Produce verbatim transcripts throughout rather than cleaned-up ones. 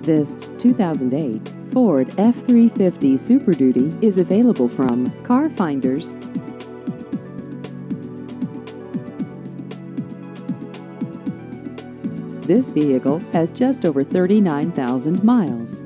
This two thousand eight Ford F three fifty Super Duty is available from Car Finders. This vehicle has just over thirty-nine thousand miles.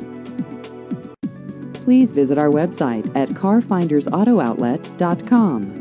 Please visit our website at car finders auto outlet dot com.